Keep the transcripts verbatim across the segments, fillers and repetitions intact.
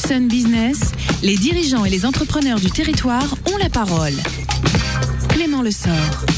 Sun Business, les dirigeants et les entrepreneurs du territoire ont la parole. Clément Lessort.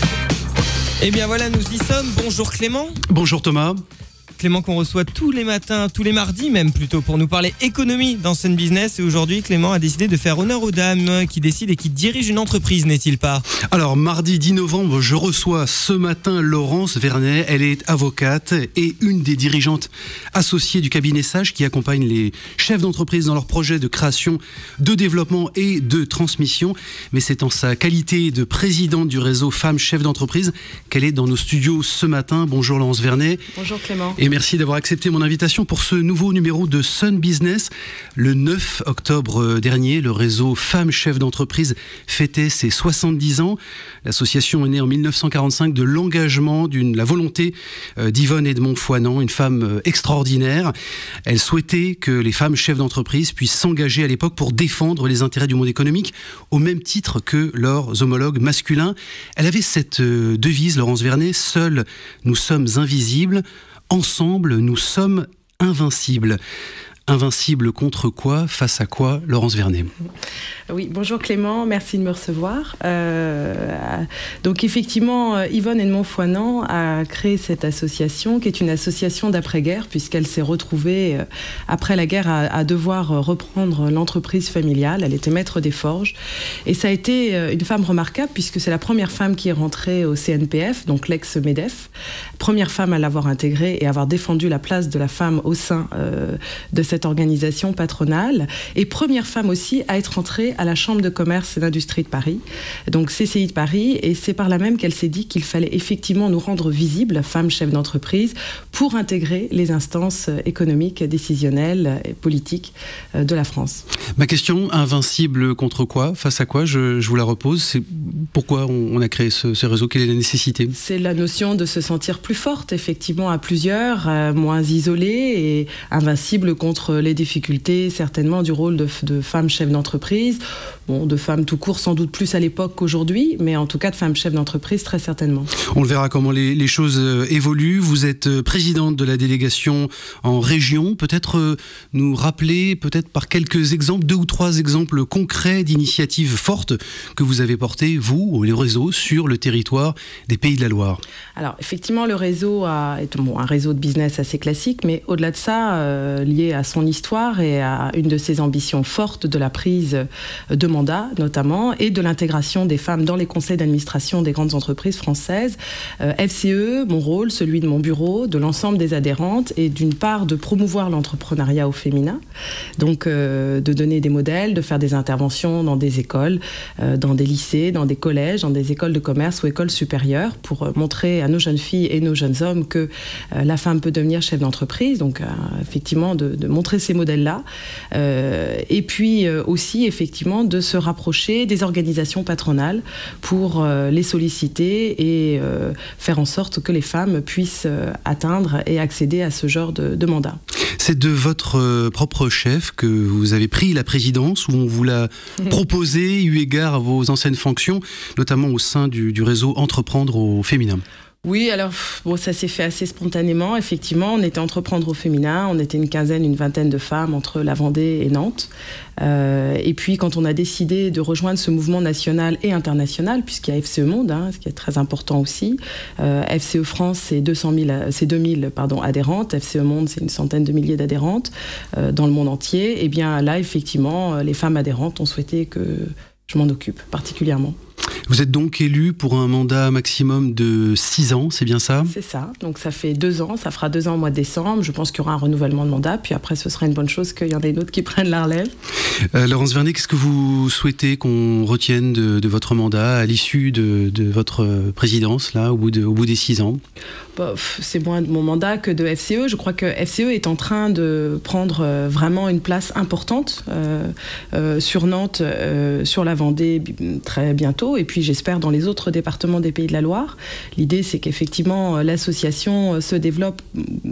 Eh bien voilà, nous y sommes. Bonjour Clément. Bonjour Thomas. Clément qu'on reçoit tous les matins, tous les mardis même plutôt, pour nous parler économie dans Sun Business. Et aujourd'hui, Clément a décidé de faire honneur aux dames qui décident et qui dirigent une entreprise, n'est-il pas? Alors, mardi dix novembre, je reçois ce matin Laurence Vernet. Elle est avocate et une des dirigeantes associées du cabinet Sage qui accompagne les chefs d'entreprise dans leurs projets de création, de développement et de transmission. Mais c'est en sa qualité de présidente du réseau Femmes Chefs d'entreprise qu'elle est dans nos studios ce matin. Bonjour Laurence Vernet. Bonjour Clément. Et merci d'avoir accepté mon invitation pour ce nouveau numéro de Sun Business. Le neuf octobre dernier, le réseau Femmes Chefs d'entreprise fêtait ses soixante-dix ans. L'association est née en mille neuf cent quarante-cinq de l'engagement, de la volonté d'Yvonne Edmond-Foinant, une femme extraordinaire. Elle souhaitait que les femmes chefs d'entreprise puissent s'engager à l'époque pour défendre les intérêts du monde économique au même titre que leurs homologues masculins. Elle avait cette devise, Laurence Vernet, « Seuls nous sommes invisibles ». Ensemble, nous sommes invincibles. Invincible contre quoi? Face à quoi, Laurence Vernet? Oui, bonjour Clément, merci de me recevoir. Euh, donc effectivement, Yvonne Edmond-Foinant a créé cette association qui est une association d'après-guerre puisqu'elle s'est retrouvée après la guerre à, à devoir reprendre l'entreprise familiale. Elle était maître des forges et ça a été une femme remarquable puisque c'est la première femme qui est rentrée au C N P F, donc l'ex-MEDEF, première femme à l'avoir intégrée et avoir défendu la place de la femme au sein euh, de cette organisation patronale et première femme aussi à être entrée à la Chambre de commerce et d'industrie de Paris, donc C C I de Paris, et c'est par là même qu'elle s'est dit qu'il fallait effectivement nous rendre visibles, femmes chefs d'entreprise, pour intégrer les instances économiques, décisionnelles et politiques de la France. Ma question, invincible contre quoi? Face à quoi? Je, je vous la repose. C'est pourquoi on, on a créé ce, ce réseau? Quelle est la nécessité? C'est la notion de se sentir plus forte, effectivement, à plusieurs, euh, moins isolée et invincible contre les difficultés, certainement, du rôle de, de femmes chefs d'entreprise. Bon, de femmes tout court, sans doute plus à l'époque qu'aujourd'hui, mais en tout cas de femmes chefs d'entreprise, très certainement. On le verra comment les, les choses évoluent. Vous êtes présidente de la délégation en région. Peut-être nous rappeler, peut-être par quelques exemples, deux ou trois exemples concrets d'initiatives fortes que vous avez portées, vous, ou les réseaux, sur le territoire des Pays de la Loire. Alors, effectivement, le réseau a, est bon, un réseau de business assez classique, mais au-delà de ça, euh, lié à son histoire et à une de ses ambitions fortes de la prise de mandat, notamment, et de l'intégration des femmes dans les conseils d'administration des grandes entreprises françaises. Euh, F C E, mon rôle, celui de mon bureau, de l'ensemble des adhérentes, est d'une part de promouvoir l'entrepreneuriat au féminin, donc euh, de donner des modèles, de faire des interventions dans des écoles, euh, dans des lycées, dans des collèges, dans des écoles de commerce ou écoles supérieures, pour euh, montrer à nos jeunes filles et nos jeunes hommes que euh, la femme peut devenir chef d'entreprise, donc euh, effectivement de, de montrer ces modèles-là, euh, et puis euh, aussi effectivement de se rapprocher des organisations patronales pour euh, les solliciter et euh, faire en sorte que les femmes puissent euh, atteindre et accéder à ce genre de, de mandat. C'est de votre euh, propre chef que vous avez pris la présidence, ou on vous l'a proposé eu égard à vos anciennes fonctions, notamment au sein du, du réseau Entreprendre au féminin? Oui, alors bon, ça s'est fait assez spontanément. Effectivement, on était Entreprendre au féminin, on était une quinzaine, une vingtaine de femmes entre la Vendée et Nantes. Euh, et puis, quand on a décidé de rejoindre ce mouvement national et international, puisqu'il y a F C E Monde, hein, ce qui est très important aussi, euh, F C E France, c'est deux cent mille, c'est deux mille pardon, adhérentes, F C E Monde, c'est une centaine de milliers d'adhérentes euh, dans le monde entier. Et bien là, effectivement, les femmes adhérentes ont souhaité que je m'en occupe particulièrement. Vous êtes donc élu pour un mandat maximum de six ans, c'est bien ça? C'est ça, donc ça fait deux ans, ça fera deux ans au mois de décembre. Je pense qu'il y aura un renouvellement de mandat, puis après ce sera une bonne chose qu'il y en ait d'autres qui prennent la relève. Euh, Laurence Vernet, qu'est-ce que vous souhaitez qu'on retienne de, de votre mandat à l'issue de, de votre présidence, là, au bout, de, au bout des six ans? Bah, c'est moins de mon mandat que de F C E. Je crois que F C E est en train de prendre vraiment une place importante euh, euh, sur Nantes, euh, sur la Vendée très bientôt, et puis j'espère dans les autres départements des Pays de la Loire. L'idée, c'est qu'effectivement l'association se développe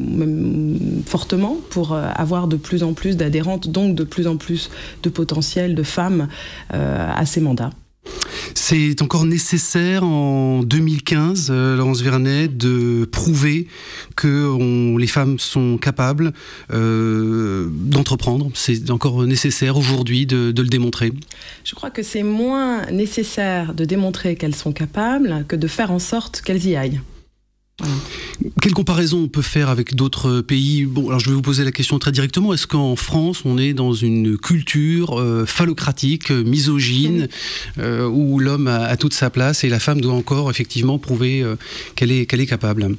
fortement pour avoir de plus en plus d'adhérentes, donc de plus en plus de potentiel de femmes euh, à ces mandats. C'est encore nécessaire en deux mille quinze, euh, Laurence Vernet, de prouver que on, les femmes sont capables euh, d'entreprendre d'entreprendre? C'est encore nécessaire aujourd'hui de, de le démontrer? Je crois que c'est moins nécessaire de démontrer qu'elles sont capables que de faire en sorte qu'elles y aillent. Voilà. Quelle comparaison on peut faire avec d'autres pays? Bon, alors je vais vous poser la question très directement. Est-ce qu'en France, on est dans une culture euh, phallocratique, misogyne, euh, où l'homme a, a toute sa place et la femme doit encore effectivement prouver euh, qu'elle est, qu'elle est capable?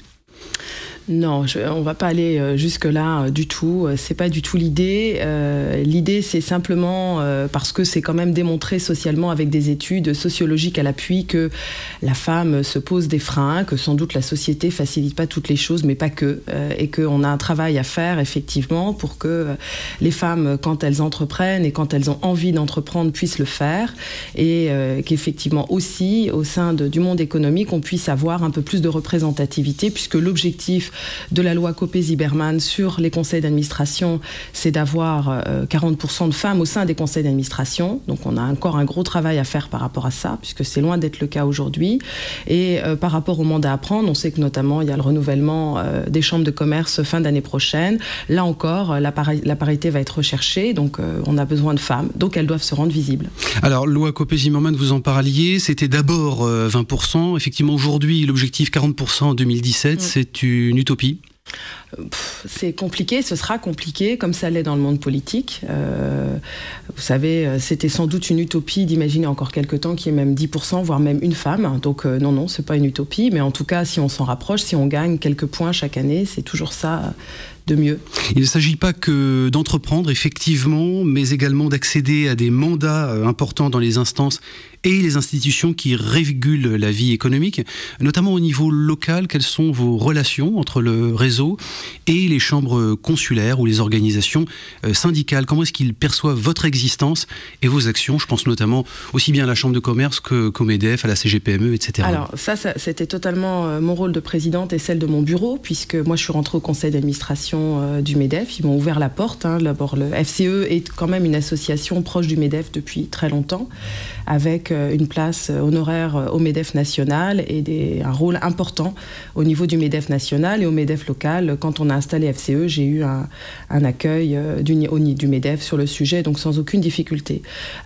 Non, je, on ne va pas aller euh, jusque-là euh, du tout. C'est pas du tout l'idée. Euh, l'idée, c'est simplement euh, parce que c'est quand même démontré socialement avec des études sociologiques à l'appui que la femme se pose des freins, que sans doute la société facilite pas toutes les choses, mais pas que, euh, et qu'on a un travail à faire effectivement pour que euh, les femmes, quand elles entreprennent et quand elles ont envie d'entreprendre, puissent le faire, et euh, qu'effectivement aussi au sein de, du monde économique, on puisse avoir un peu plus de représentativité, puisque l'objectif de la loi Copé-Zimmermann sur les conseils d'administration, c'est d'avoir euh, quarante pour cent de femmes au sein des conseils d'administration. Donc on a encore un gros travail à faire par rapport à ça, puisque c'est loin d'être le cas aujourd'hui. Et euh, par rapport au mandat à prendre, on sait que notamment il y a le renouvellement euh, des chambres de commerce fin d'année prochaine. Là encore, la, pari- la parité va être recherchée, donc euh, on a besoin de femmes, donc elles doivent se rendre visibles. Alors, loi Copé-Zimmermann, vous en parliez, c'était d'abord euh, vingt pour cent. Effectivement, aujourd'hui, l'objectif quarante pour cent en deux mille dix-sept, mmh. c'est une utopie. C'est compliqué, ce sera compliqué, comme ça l'est dans le monde politique. Euh, vous savez, c'était sans doute une utopie d'imaginer encore quelque temps qu'il y ait même dix pour cent, voire même une femme. Donc euh, non, non, c'est pas une utopie, mais en tout cas, si on s'en rapproche, si on gagne quelques points chaque année, c'est toujours ça de mieux. Il ne s'agit pas que d'entreprendre, effectivement, mais également d'accéder à des mandats importants dans les instances et les institutions qui régulent la vie économique, notamment au niveau local. Quelles sont vos relations entre le réseau et les chambres consulaires ou les organisations syndicales? Comment est-ce qu'ils perçoivent votre existence et vos actions? Je pense notamment aussi bien à la Chambre de commerce que, qu'au MEDEF, à la C G P M E, et cetera. Alors ça, ça c'était totalement mon rôle de présidente et celle de mon bureau, puisque moi je suis rentrée au conseil d'administration du MEDEF. Ils m'ont ouvert la porte. Hein. D'abord, le F C E est quand même une association proche du MEDEF depuis très longtemps, avec une place honoraire au MEDEF national et des, un rôle important au niveau du MEDEF national et au MEDEF local. Quand on a installé F C E, j'ai eu un, un accueil du, du MEDEF sur le sujet, donc sans aucune difficulté.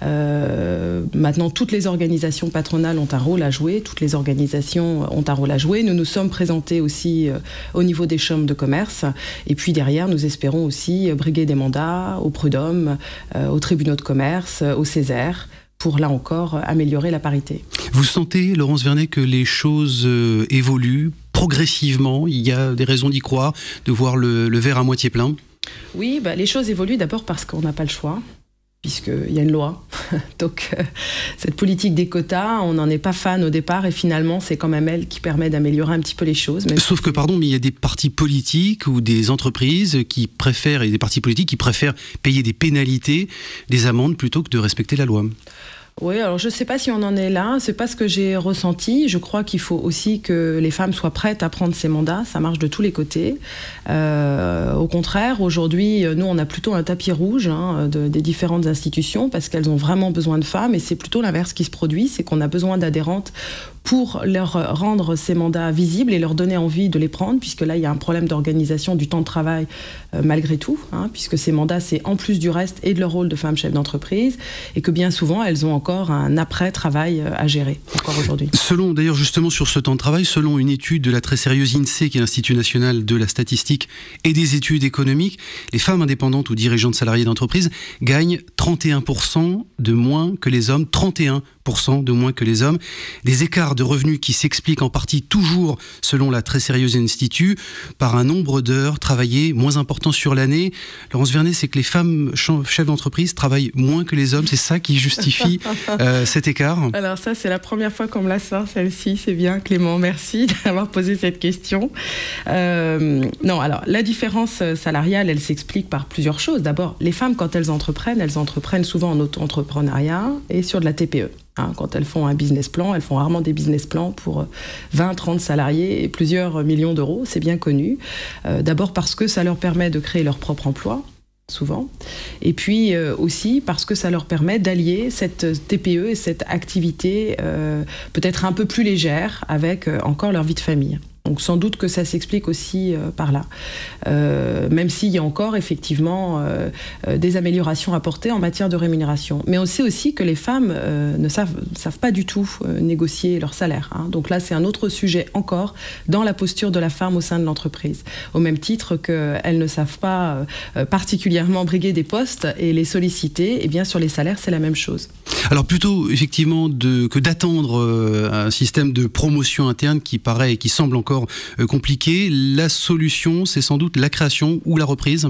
Euh, maintenant, toutes les organisations patronales ont un rôle à jouer, toutes les organisations ont un rôle à jouer. Nous nous sommes présentés aussi euh, au niveau des chambres de commerce, et puis derrière, nous espérons aussi briguer des mandats au prud'homme, euh, aux tribunaux de commerce, au Césaire, pour là encore améliorer la parité. Vous sentez, Laurence Vernet, que les choses euh, évoluent progressivement? Il y a des raisons d'y croire, de voir le, le verre à moitié plein? Oui, bah, les choses évoluent d'abord parce qu'on n'a pas le choix, puisqu'il y a une loi. Donc euh, cette politique des quotas, on n'en est pas fan au départ, et finalement c'est quand même elle qui permet d'améliorer un petit peu les choses. Même Sauf que, pardon, mais il y a des partis politiques ou des entreprises qui préfèrent, et des partis politiques qui préfèrent payer des pénalités, des amendes, plutôt que de respecter la loi. Oui, alors je ne sais pas si on en est là, c'est pas ce que j'ai ressenti. Je crois qu'il faut aussi que les femmes soient prêtes à prendre ces mandats, ça marche de tous les côtés. Euh, au contraire, aujourd'hui, nous on a plutôt un tapis rouge hein, de, des différentes institutions, parce qu'elles ont vraiment besoin de femmes, et c'est plutôt l'inverse qui se produit, c'est qu'on a besoin d'adhérentes pour leur rendre ces mandats visibles et leur donner envie de les prendre, puisque là il y a un problème d'organisation du temps de travail euh, malgré tout, hein, puisque ces mandats c'est en plus du reste et de leur rôle de femme chef d'entreprise, et que bien souvent elles ont encore un après-travail à gérer, encore aujourd'hui. Selon, d'ailleurs justement sur ce temps de travail, selon une étude de la très sérieuse INSEE, qui est l'Institut national de la statistique et des études économiques, les femmes indépendantes ou dirigeantes salariées d'entreprise gagnent trente et un pour cent de moins que les hommes, trente et un pour cent de moins que les hommes. Des écarts de revenus qui s'expliquent en partie toujours, selon la très sérieuse Institut, par un nombre d'heures travaillées moins important sur l'année. Laurence Vernet, c'est que les femmes chefs d'entreprise travaillent moins que les hommes, c'est ça qui justifie euh, cet écart? Alors ça, c'est la première fois qu'on me la sort, celle-ci, c'est bien Clément, merci d'avoir posé cette question. Euh, non, alors la différence salariale, elle s'explique par plusieurs choses. D'abord, les femmes, quand elles entreprennent, elles entreprennent souvent en auto-entrepreneuriat et sur de la T P E. Hein, quand elles font un business plan, elles font rarement des business plans pour vingt, trente salariés et plusieurs millions d'euros, c'est bien connu. Euh, d'abord parce que ça leur permet de créer leur propre emploi, souvent, et puis euh, aussi parce que ça leur permet d'allier cette T P E et cette activité euh, peut-être un peu plus légère avec euh, encore leur vie de famille. Donc sans doute que ça s'explique aussi euh, par là. Euh, même s'il y a encore effectivement euh, euh, des améliorations apportées en matière de rémunération. Mais on sait aussi que les femmes euh, ne savent, savent pas du tout euh, négocier leur salaire. Hein. Donc là, c'est un autre sujet encore dans la posture de la femme au sein de l'entreprise. Au même titre qu'elles ne savent pas euh, particulièrement briguer des postes et les solliciter, eh bien sur les salaires, c'est la même chose. Alors plutôt effectivement de, que d'attendre euh, un système de promotion interne qui paraît et qui semble encore compliqué, la solution c'est sans doute la création ou la reprise.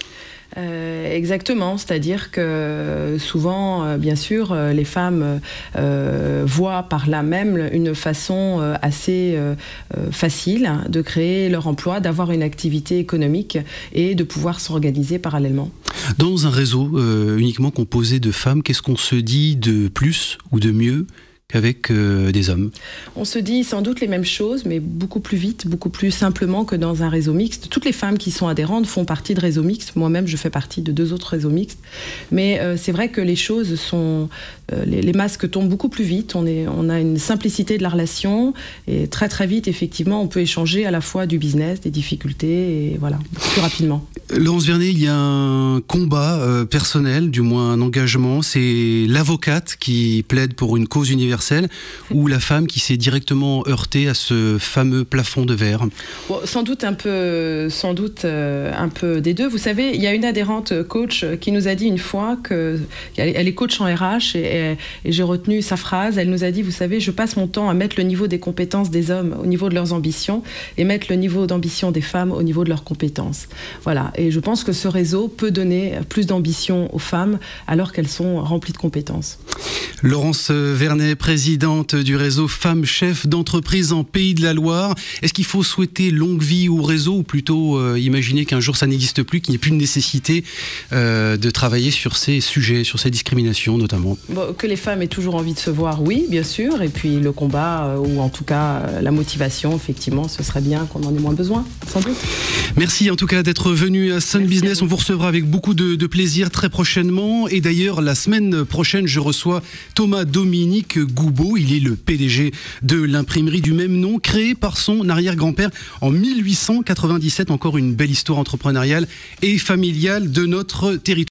Euh, exactement, c'est-à-dire que souvent, euh, bien sûr, euh, les femmes euh, voient par là même une façon euh, assez euh, facile de créer leur emploi, d'avoir une activité économique et de pouvoir s'organiser parallèlement. Dans un réseau euh, uniquement composé de femmes, qu'est-ce qu'on se dit de plus ou de mieux qu'avec euh, des hommes? On se dit sans doute les mêmes choses, mais beaucoup plus vite, beaucoup plus simplement que dans un réseau mixte. Toutes les femmes qui sont adhérentes font partie de réseaux mixtes. Moi-même, je fais partie de deux autres réseaux mixtes. Mais euh, c'est vrai que les choses sont... Euh, les, les masques tombent beaucoup plus vite. On, est, on a une simplicité de la relation. Et très très vite, effectivement, on peut échanger à la fois du business, des difficultés, et voilà, plus rapidement. Laurence Vernet, il y a un combat euh, personnel, du moins un engagement. C'est l'avocate qui plaide pour une cause universelle ou la femme qui s'est directement heurtée à ce fameux plafond de verre? Bon, sans doute un peu, sans doute euh, un peu des deux. Vous savez, il y a une adhérente coach qui nous a dit une fois que elle est coach en R H et, et, et j'ai retenu sa phrase. Elle nous a dit, vous savez, je passe mon temps à mettre le niveau des compétences des hommes au niveau de leurs ambitions et mettre le niveau d'ambition des femmes au niveau de leurs compétences. Voilà. Et je pense que ce réseau peut donner plus d'ambition aux femmes alors qu'elles sont remplies de compétences. Laurence Vernet, présidente du réseau Femmes Chefs d'entreprise en Pays de la Loire. Est-ce qu'il faut souhaiter longue vie au réseau ou plutôt euh, imaginer qu'un jour ça n'existe plus, qu'il n'y ait plus de nécessité euh, de travailler sur ces sujets, sur ces discriminations notamment? Bon, que les femmes aient toujours envie de se voir, oui, bien sûr. Et puis le combat, euh, ou en tout cas euh, la motivation, effectivement, ce serait bien qu'on en ait moins besoin, sans doute. Merci en tout cas d'être venu à Sun Merci Business. À On vous recevra avec beaucoup de, de plaisir très prochainement. Et d'ailleurs, la semaine prochaine, je reçois Thomas Dominique Goubeau. Il est le P D G de l'imprimerie du même nom, créée par son arrière-grand-père en mille huit cent quatre-vingt-dix-sept. Encore une belle histoire entrepreneuriale et familiale de notre territoire.